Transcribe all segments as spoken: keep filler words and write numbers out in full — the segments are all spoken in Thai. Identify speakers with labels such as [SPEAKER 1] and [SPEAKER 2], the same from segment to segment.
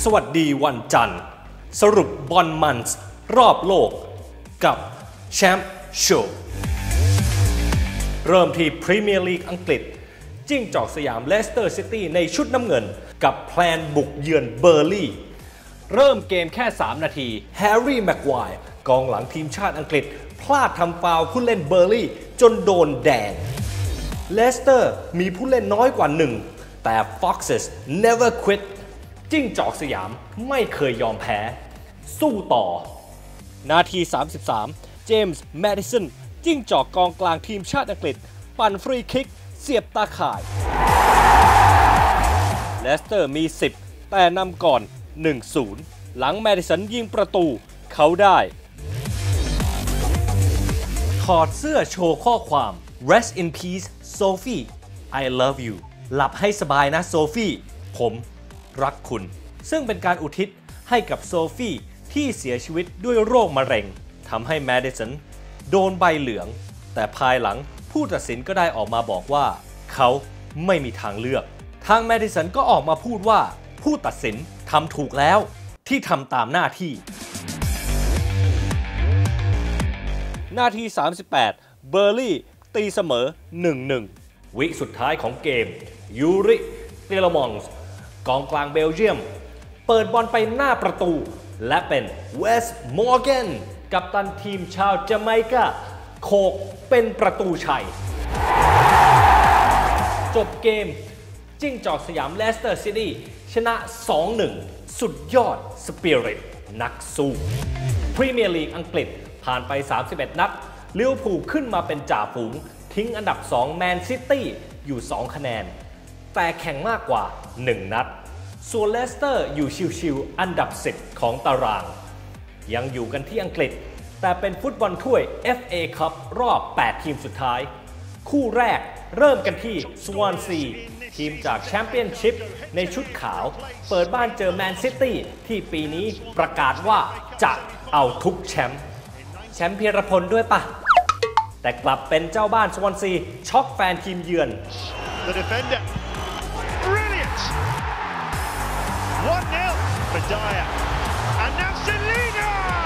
[SPEAKER 1] สวัสดีวันจันทร์สรุปบอลมันส์รอบโลกกับแชมป์โชว์เริ่มที่พรีเมียร์ลีกอังกฤษจิ้งจอกสยามเลสเตอร์ซิตี้ในชุดน้ำเงินกับแพลนบุกเยือนเบอร์ลี่เริ่มเกมแค่สามนาทีแฮร์รี่แม็กไกวร์กองหลังทีมชาติอังกฤษพลาดทำฟาวล์ผู้เล่นเบอร์ลี่จนโดนแดงเลสเตอร์มีผู้เล่นน้อยกว่าหนึ่งแต่ Foxes never quit จิ้งจอกสยามไม่เคยยอมแพ้สู้ต่อนาทีสามสิบสามเจมส์แมดิสันจิ้งจอกกองกลางทีมชาติอังกฤษปั่นฟรีคิกเสียบตาข่ายเลสเตอร์มีสิบแต่นำก่อน หนึ่งศูนย์ หลังแมดิสันยิงประตูเขาได้ถอดเสื้อโชว์ข้อความ Rest in peace Sophie I love you หลับให้สบายนะโซฟี่ผมรักคุณซึ่งเป็นการอุทิศให้กับโซฟี่ที่เสียชีวิตด้วยโรคมะเร็งทำให้แมดิสันโดนใบเหลืองแต่ภายหลังผู้ตัดสินก็ได้ออกมาบอกว่าเขาไม่มีทางเลือกทางแมดิสันก็ออกมาพูดว่าผู้ตัดสินทำถูกแล้วที่ทำตามหน้าที่นาทีสามสิบแปดเบอร์ลี่ตีเสมอ หนึ่งหนึ่ง วิสุดท้ายของเกมยูริเตเลมอนส์กองกลางเบลเยียมเปิดบอลไปหน้าประตูและเป็นเวสต์มอร์แกนกัปตันทีมชาวจาเมกาโขกเป็นประตูชัยจบเกมจิ้งจอกสยามเลสเตอร์ซิตี้ชนะ สองหนึ่ง สุดยอดสปิริตนักสู้พรีเมียร์ลีกอังกฤษผ่านไปสามสิบเอ็ดนัดลิเวอร์พูลขึ้นมาเป็นจ่าฝูงทิ้งอันดับสองแมนซิตี้อยู่สองคะแนนแต่แข่งมากกว่าหนึ่งนัดส่วนเลสเตอร์อยู่ชิวๆอันดับสิบของตารางยังอยู่กันที่อังกฤษแต่เป็นฟุตบอลถ้วย เอฟ เอ Cup รอบแปดทีมสุดท้ายคู่แรกเริ่มกันที่สวอนซีทีมจากแชมเปี้ยนชิพในชุดขาวเปิดบ้านเจอแมนซิตี้ที่ปีนี้ประกาศว่าจะเอาทุกแชมป์แชมป์พีรพลด้วยปะแต่กลับเป็นเจ้าบ้านสวอนซีช็อกแฟนทีมเยือน
[SPEAKER 2] The defender brilliant one nil for Dyer and now Selina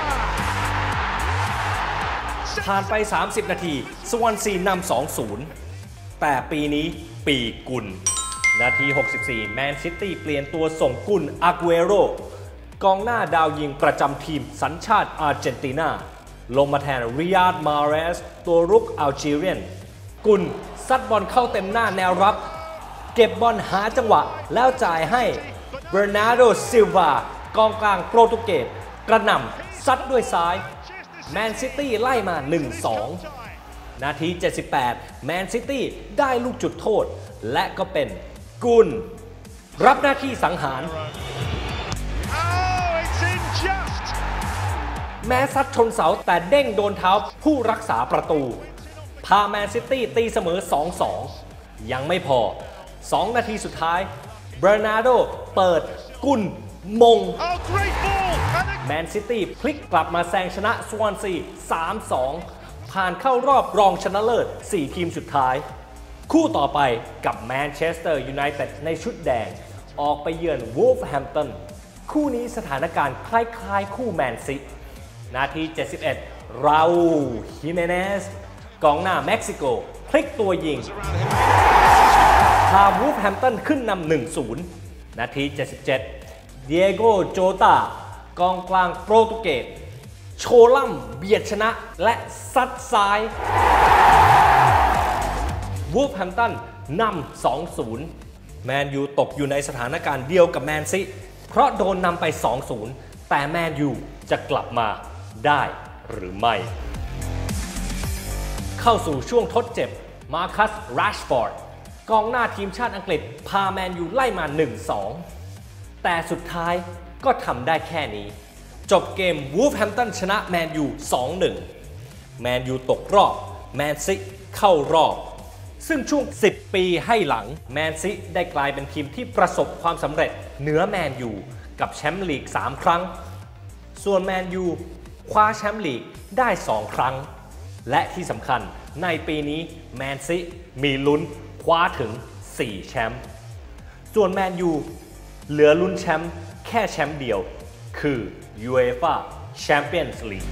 [SPEAKER 1] ผ่านไปสามสิบนาทีสวอนซีนำ สองศูนย์ แต่ปีนี้ปีกุลนาทีหกสิบสี่แมนซิตี้เปลี่ยนตัวส่งกุลอากูเอโรกองหน้าดาวยิงประจำทีมสัญชาติอาร์เจนตินาลงมาแทนริยาดมาเรสตัวรุกอัลจีเรียนกุลซัดบอลเข้าเต็มหน้าแนวรับเก็บบอลหาจังหวะแล้วจ่ายให้เบอร์นาร์โดซิลวากองกลางโปรตุเกสกระหน่ำซัดด้วยซ้ายแมนซิตี้ไล่มา หนึ่งสอง นาทีเจ็ดสิบแปดแมนซิตี้ได้ลูกจุดโทษและก็เป็นกุลรับหน้าที่สังหารแม้ซัดชนเสาแต่เด้งโดนเท้าผู้รักษาประตูพาแมนซิตี้ตีเสมอ สองสอง ยังไม่พอสองนาทีสุดท้ายเบอร์นาร์โดเปิดกุลมงแมนซิตี้พลิกกลับมาแซงชนะสวอนซี สามสอง ผ่านเข้ารอบรองชนะเลิศสี่ทีมสุดท้ายคู่ต่อไปกับแมนเชสเตอร์ยูไนเต็ดในชุดแดงออกไปเยือนวูล์ฟแฮมป์ตันคู่นี้สถานการณ์คล้ายๆคู่แมนซินาทีเจ็ดสิบเอ็ดราอูลฮิเมเนสกองหน้าเม็กซิโกพลิกตัวยิงพาวูล์ฟแฮมป์ตันขึ้นนำ หนึ่งศูนย์ นาทีเจ็ดสิบเจ็ดเดียโกโจตากองกลางโปรตุเกสโชล่ำเบียดชนะและซัดซ้ายวูล์ฟแฮมป์ตันนำ สองศูนย์ แมนยูตกอยู่ในสถานการณ์เดียวกับแมนซิเพราะโดนนำไป สองศูนย์ แต่แมนยูจะกลับมาได้หรือไม่เข้าสู่ช่วงทดเจ็บมาร์คัส แรชฟอร์ดกองหน้าทีมชาติอังกฤษพาแมนยูไล่มา หนึ่งสอง แต่สุดท้ายก็ทำได้แค่นี้จบเกมวูล์ฟแฮมป์ตันชนะแมนยู สองหนึ่ง แมนยูตกรอบแมนซิเข้ารอบซึ่งช่วงสิบปีให้หลังแมนซิได้กลายเป็นทีมที่ประสบความสำเร็จเหนือแมนยูกับแชมป์ลีกสามครั้งส่วนแมนยูคว้าแชมป์ลีกได้สองครั้งและที่สำคัญในปีนี้แมนซิมีลุ้นคว้าถึงสี่แชมป์ส่วนแมนยูเหลือลุ้นแชมป์แค่ค่แชมป์เดียวคือ ยู เอ ฟ่า Champions League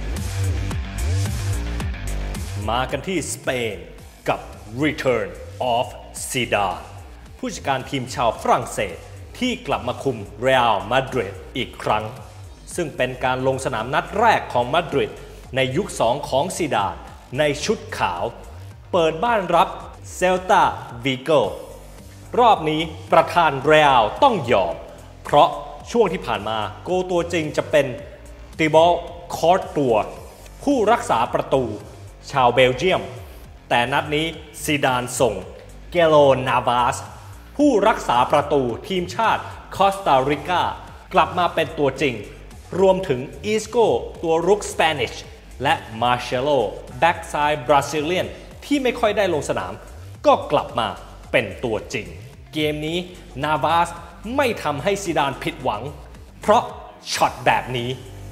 [SPEAKER 1] มากันที่สเปนกับ Return of Zidane ผู้จัดการทีมชาวฝรั่งเศสที่กลับมาคุมเรอัลมาดริดอีกครั้งซึ่งเป็นการลงสนามนัดแรกของมาดริดในยุคสองของซีดานในชุดขาวเปิดบ้านรับเซลตาวิโกรอบนี้ประธานเรอัลต้องยอมเพราะช่วงที่ผ่านมาโกตัวจริงจะเป็นติบอลคอร์ตตัวผู้รักษาประตูชาวเบลเยียมแต่นัดนี้ซีดานส่งเกโลนาบาสผู้รักษาประตูทีมชาติคอสตาริกากลับมาเป็นตัวจริงรวมถึงอีสโกตัวรุกสเปนิชและมาร์เชโลแบ็กซ้ายบราซิเลียนที่ไม่ค่อยได้ลงสนามก็กลับมาเป็นตัวจริงเกมนี้นาบาสไม่ทำให้ซีดานผิดหวังเพราะช็อตแบบนี้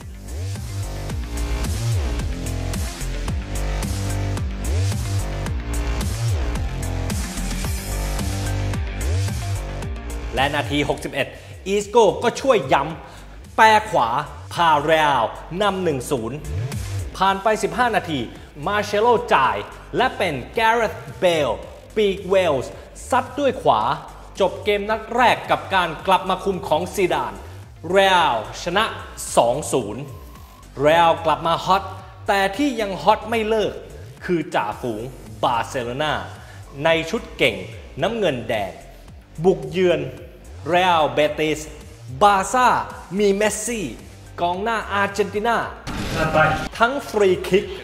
[SPEAKER 1] และนาทีหกสิบเอ็ดอีสโกก็ช่วยย้ำแปรขวาพาเรอัลนำ หนึ่งศูนย์ ผ่านไปสิบห้านาทีมาร์เชโลจ่ายและเป็นแกเรธเบลปีกเวลส์ซัดด้วยขวาจบเกมนัดแรกกับการกลับมาคุมของซีดานเรอัลชนะ สองศูนย์ เรอัลกลับมาฮอตแต่ที่ยังฮอตไม่เลิกคือจ่าฝูงบาร์เซโลนาในชุดเก่งน้ำเงินแดงบุกเยือนเรอัลเบติสบาร์ซ่ามีเมสซี่กองหน้าอาร์เจนตินาทั้งฟรีคิก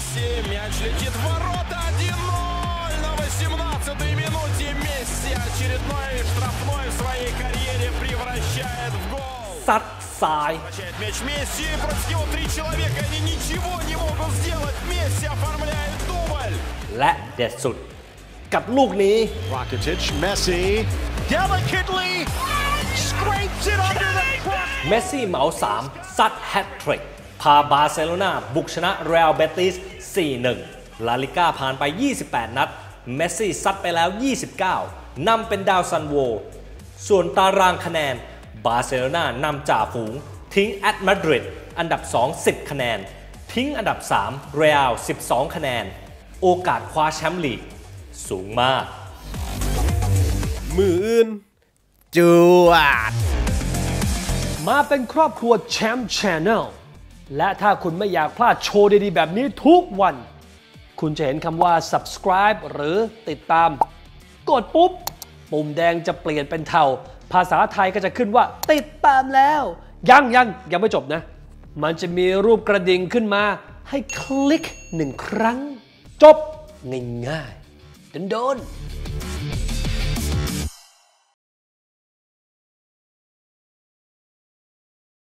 [SPEAKER 1] ซัดซ้ายและเด็ดสุดกับลูกนี้
[SPEAKER 2] Rakitic, Messi, delicately scrapes it under the cross.
[SPEAKER 1] เมสซี่เหมาสามซัดแฮตทริกพาบาร์เซโลนาบุกชนะเรอัลเบติส สี่หนึ่ง ลาลิก้าผ่านไปยี่สิบแปดนัดเมสซี่ซัดไปแล้วยี่สิบเก้านำเป็นดาวซันโวส่วนตารางคะแนนบาร์เซโลนานำจ่าฝูงทิ้งแอตมาดริดอันดับสอง สิบคะแนนทิ้งอันดับสามเรอัลสิบสองคะแนนโอกาสคว้าแชมป์ลีกสูงมาก
[SPEAKER 3] มืออื่นจวด
[SPEAKER 4] มาเป็นครอบครัวแชมป์ชาแนลและถ้าคุณไม่อยากพลาดโชว์ดีๆแบบนี้ทุกวันคุณจะเห็นคำว่า subscribe หรือติดตามกดปุ๊บปุ่มแดงจะเปลี่ยนเป็นเทาภาษาไทยก็จะขึ้นว่าติดตามแล้วยังยังยังไม่จบนะมันจะมีรูปกระดิ่งขึ้นมาให้คลิกหนึ่งครั้งจบง่ายๆโดนๆ